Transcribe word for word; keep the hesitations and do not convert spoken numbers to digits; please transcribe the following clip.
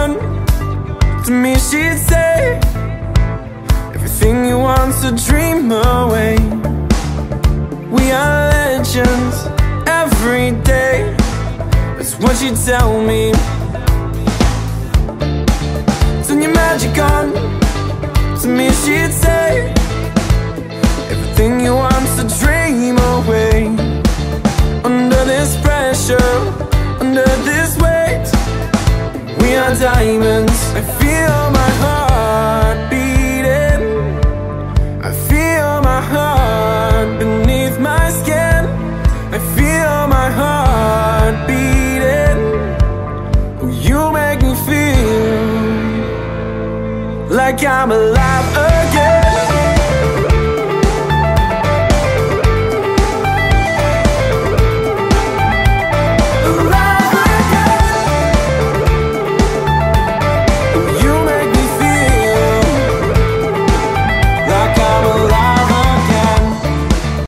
gun, to me she'd say, everything you want's a dream away. We are legends every day, that's what she'd tell me. Turn your magic on, to me she'd say, everything you want's a dream away. Under this pressure, under this weight, we are diamonds. I feel my heart beating, I feel my heart beneath my skin. I feel my heart beating. Oh, you make me feel like I'm alive again.